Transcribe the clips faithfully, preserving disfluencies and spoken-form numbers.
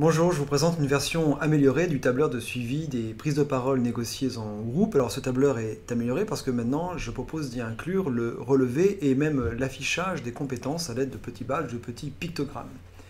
Bonjour, je vous présente une version améliorée du tableur de suivi des prises de parole négociées en groupe. Alors ce tableur est amélioré parce que maintenant je propose d'y inclure le relevé et même l'affichage des compétences à l'aide de petits badges, de petits pictogrammes.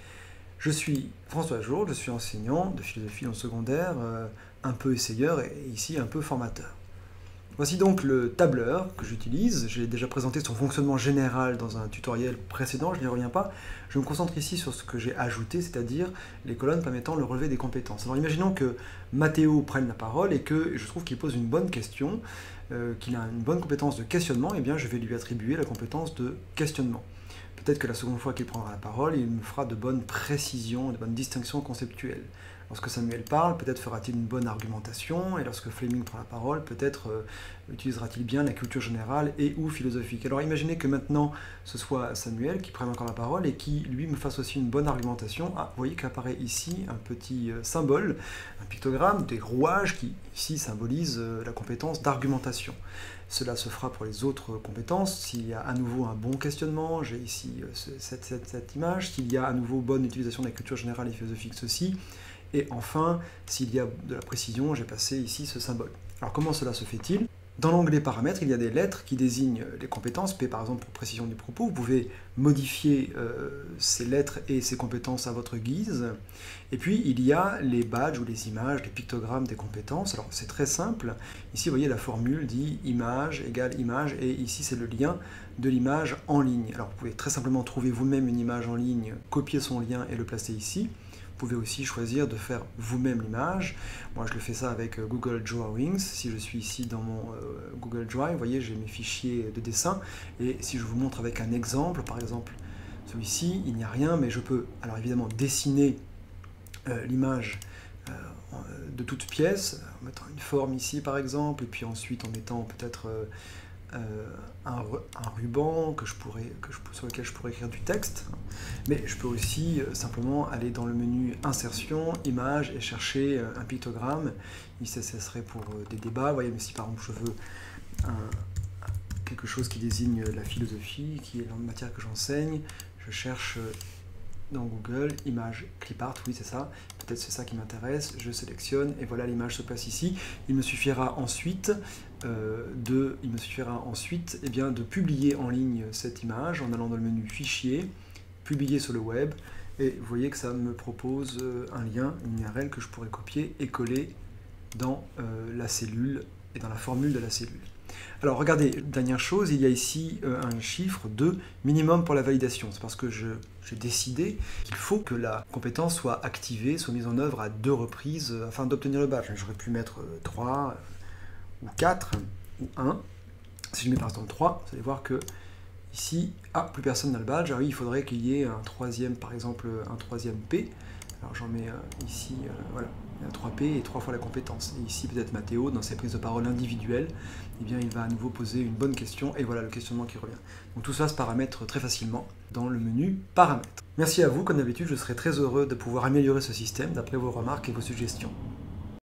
Je suis François Jourde, je suis enseignant de philosophie en secondaire, euh, un peu essayeur et ici un peu formateur. Voici donc le tableur que j'utilise. J'ai déjà présenté son fonctionnement général dans un tutoriel précédent, je n'y reviens pas. Je me concentre ici sur ce que j'ai ajouté, c'est-à-dire les colonnes permettant le relevé des compétences. Alors imaginons que Mathéo prenne la parole et que je trouve qu'il pose une bonne question, euh, qu'il a une bonne compétence de questionnement, et bien je vais lui attribuer la compétence de questionnement. Peut-être que la seconde fois qu'il prendra la parole, il me fera de bonnes précisions, de bonnes distinctions conceptuelles. Lorsque Samuel parle, peut-être fera-t-il une bonne argumentation, et lorsque Fleming prend la parole, peut-être euh, utilisera-t-il bien la culture générale et ou philosophique. Alors imaginez que maintenant ce soit Samuel qui prenne encore la parole et qui lui me fasse aussi une bonne argumentation. Ah, vous voyez qu'apparaît ici un petit euh, symbole, un pictogramme, des rouages qui ici symbolisent euh, la compétence d'argumentation. Cela se fera pour les autres compétences. S'il y a à nouveau un bon questionnement, j'ai ici euh, cette, cette, cette image. S'il y a à nouveau bonne utilisation de la culture générale et philosophique, ceci. Et enfin, s'il y a de la précision, j'ai passé ici ce symbole. Alors comment cela se fait-il? Dans l'onglet paramètres, il y a des lettres qui désignent les compétences. P par exemple pour précision du propos. Vous pouvez modifier euh, ces lettres et ces compétences à votre guise. Et puis il y a les badges ou les images, les pictogrammes des compétences. Alors c'est très simple. Ici vous voyez la formule dit image égale image, et ici c'est le lien de l'image en ligne. Alors vous pouvez très simplement trouver vous-même une image en ligne, copier son lien et le placer ici. Vous pouvez aussi choisir de faire vous-même l'image. Moi, je le fais ça avec Google Drawings. Si je suis ici dans mon euh, Google Drive, vous voyez, j'ai mes fichiers de dessin. Et si je vous montre avec un exemple, par exemple, celui-ci, il n'y a rien, mais je peux, alors évidemment, dessiner euh, l'image euh, de toute pièce, en mettant une forme ici, par exemple, et puis ensuite en mettant peut-être euh, Euh, un, un ruban que je pourrais, que je, sur lequel je pourrais écrire du texte, mais je peux aussi euh, simplement aller dans le menu insertion, image et chercher euh, un pictogramme. Ici ce serait pour euh, des débats. Vous voyez, mais si par exemple je veux un, quelque chose qui désigne la philosophie, qui est la matière que j'enseigne, je cherche euh, dans Google, image clipart, oui c'est ça, peut-être c'est ça qui m'intéresse, je sélectionne et voilà l'image se place ici. Il me suffira ensuite, euh, de, il me suffira ensuite eh bien, de publier en ligne cette image en allant dans le menu fichier, publier sur le web, et vous voyez que ça me propose un lien, une U R L que je pourrais copier et coller dans euh, la cellule et dans la formule de la cellule. Alors regardez, dernière chose, il y a ici euh, un chiffre de minimum pour la validation. C'est parce que j'ai décidé qu'il faut que la compétence soit activée, soit mise en œuvre à deux reprises euh, afin d'obtenir le badge. J'aurais pu mettre euh, trois euh, ou quatre ou un. Si je mets par exemple trois, vous allez voir que ici, ah, plus personne n'a le badge. Alors oui, il faudrait qu'il y ait un troisième, par exemple un troisième P. Alors j'en mets euh, ici, euh, voilà, il y a trois P et trois fois la compétence. Et ici peut-être Mathéo, dans ses prises de parole individuelles, eh bien il va à nouveau poser une bonne question, et voilà le questionnement qui revient. Donc tout ça se paramètre très facilement dans le menu paramètres. Merci à vous, comme d'habitude, je serai très heureux de pouvoir améliorer ce système d'après vos remarques et vos suggestions.